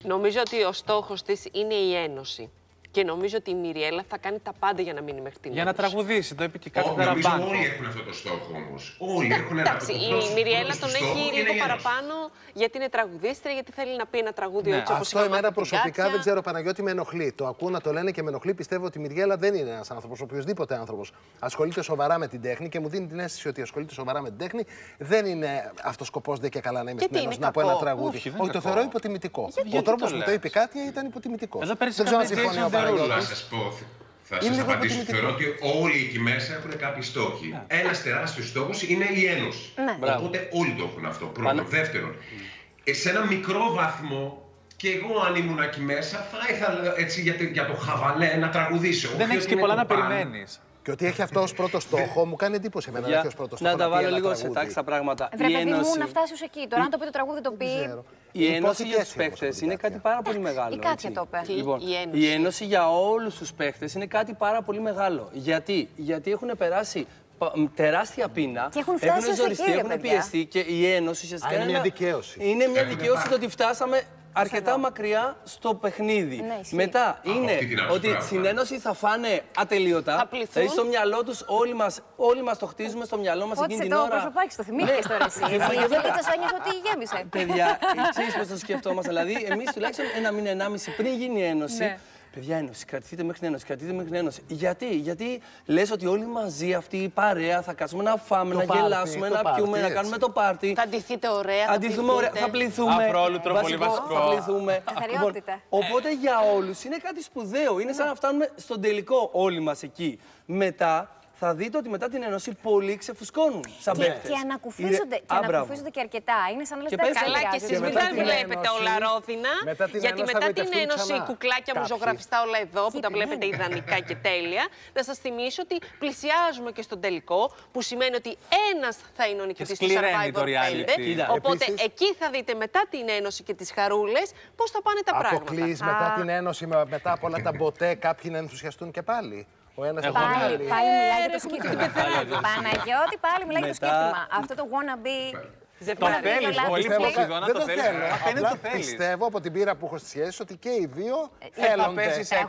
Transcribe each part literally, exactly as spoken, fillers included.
Νομίζω ότι ο στόχος της είναι η ένωση. Και νομίζω ότι η Μιριέλα θα κάνει τα πάντα για να μείνει μέχρι την Για να τραγουδήσει, το είπε και κάτι παραπάνω. παραπάνω. Όλοι έχουν αυτό το στόχο όμως. Όλοι έχουν ένα Εντάξει, η Μιριέλα τον έχει λίγο παραπάνω γιατί είναι τραγουδίστρια, γιατί θέλει να πει ένα τραγούδι ναι, έτσι όπως αυτό εμένα προσωπικά δεν ξέρω, Παναγιώτη, με ενοχλεί. Το ακούω να το λένε και με ενοχλεί. Πιστεύω ότι η Μιριέλα δεν είναι ένας άνθρωπος, οποιοδήποτε άνθρωπος ασχολείται σοβαρά με την τέχνη και μου δίνει την αίσθηση ότι ασχολείται σοβαρά με την τέχνη. Δεν είναι αυτό σκοπός δεν και καλά να είμαι στην Ένωση να πω ένα τραγούδι. Όχι, το θεωρώ υποτιμητικό. Ο τρόπος που το είπε κάτι ήταν υποτιμητικό. Δεν ξέρω αν συμφωνεί ο Παναγιώτης. Θα σας απαντήσω. Θεωρώ ότι όλοι εκεί μέσα έχουν κάποιοι στόχοι. Ναι. Ένας τεράστιος στόχος είναι η ένωση. Ναι. Οπότε όλοι το έχουν αυτό. Πρώτον. Πάνε. Δεύτερον, σε ένα μικρό βαθμό, και εγώ αν ήμουν εκεί μέσα, θα ήθελα έτσι για, για το χαβαλέ να τραγουδήσω. Δεν έχεις και πολλά να περιμένεις. Και ότι έχει αυτό ως πρώτο στόχο, μου κάνει εντύπωση εμένα να έχει ως πρώτο στόχο. Να τα βάλω λίγο σε τάξη τα πράγματα. Βρε παιδί μου, να φτάσει ως εκεί. Τώρα, αν το πει το τραγούδι, το πει. Η ένωση για τους παίχτες είναι κάτι πάρα πολύ μεγάλο. Η Κάτια το είπε. Λοιπόν, η ένωση για όλους τους παίχτες είναι κάτι πάρα πολύ μεγάλο. Γιατί, Γιατί έχουν περάσει τεράστια πείνα, και έχουν, έχουν ζοριστεί, έχουν πιεστεί και η ένωση ουσιαστικά είναι μια δικαίωση. Είναι μια δικαίωση το ότι φτάσαμε αρκετά μακριά στο παιχνίδι. Ναι, μετά είναι ότι στην ένωση θα φάνε ατελείωτα. Θα πληθούν. Δηλαδή στο μυαλό τους όλοι μας, όλοι μας το χτίζουμε στο μυαλό μας εκείνη την ώρα. Ό,τι σε το προσωπάκι, το θυμήθηκες τώρα εσύ. Γιατί θα σου ένιωσε ότι γέμισε. Παιδιά, εσείς πώς το σκεφτόμαστε. Δηλαδή, εμείς τουλάχιστον ένα μήνα, ενάμιση πριν γίνει η ένωση. Παιδιά, ένωση, κρατηθείτε μέχρι την ένωση, κρατηθείτε μέχρι την ένωση. Γιατί, Γιατί λες ότι όλοι μαζί αυτή η παρέα θα κάτσουμε να φάμε, το να πάρτι, γελάσουμε, να πάρτι, πιούμε, έτσι. Να κάνουμε το πάρτι. Θα ντυθείτε ωραία, θα ντυθούμε ωραία, θα πληθούμε. Αφρόλουτρο, πολύ βασικό. Θα πληθούμε. Λοιπόν, οπότε για όλους είναι κάτι σπουδαίο. Είναι σαν να φτάνουμε στον τελικό όλοι μας εκεί. Μετά θα δείτε ότι μετά την ένωση πολλοί ξεφουσκώνουν σαν παίκτες. Και ανακουφίζονται και, ανακουφίζονται και αρκετά. Είναι σαν να λες και καλά και εσείς μην τα βλέπετε όλα ρόδινα. Γιατί μετά την ένωση, κουκλάκια μου ζωγραφιστά όλα εδώ που τα βλέπετε ιδανικά και τέλεια. Να σας θυμίσω ότι πλησιάζουμε και στον τελικό, που σημαίνει ότι ένας θα είναι ο νικητής του Survivor πέντε. Οπότε εκεί θα δείτε μετά την ένωση και τις χαρούλες πώς θα πάνε τα πράγματα. Αποκλείς μετά την ένωση, μετά από όλα τα μποτέ, κάποιοι να ενθουσιαστούν και πάλι. Ο ένας πάλι, πάλι, πάλι μιλάει για το σκέπτημα. Παναγιώτη, πάλι μιλάει για το σκέπτημα. Αυτό το wanna be. Το θέλεις, πολύ Ποσειδώνα, δεν το το θέλεις. θέλω. Απλά πιστεύω από την πείρα που έχω στις σχέσεις ότι και οι δύο θέλονται.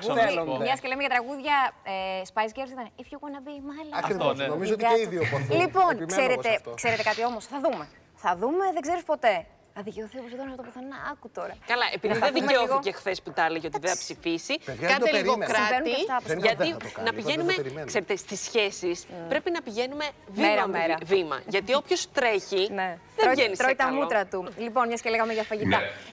Μιας και λέμε για τραγούδια Spice Girls ήταν If you wanna be my love. Ακριβώς, νομίζω ότι και οι δύο ποθούν. Λοιπόν, ξέρετε κάτι όμως, θα δούμε. Θα δούμε, δεν ξέρεις ποτέ. Θα δικαιωθεί όπως εδώ να το πουθενά, άκου τώρα. Καλά, επειδή δεν δικαιώθηκε χθες που τα έλεγε ότι δεν θα ψηφίσει, κάντε λίγο κράτη. Γιατί να πηγαίνουμε, ξέρετε, στις σχέσεις πρέπει να πηγαίνουμε βήμα-βήμα. Γιατί όποιος τρέχει δεν βγαίνει σε καλό. Τρώει τα μούτρα του. Λοιπόν, μιας και λέγαμε για φαγητά.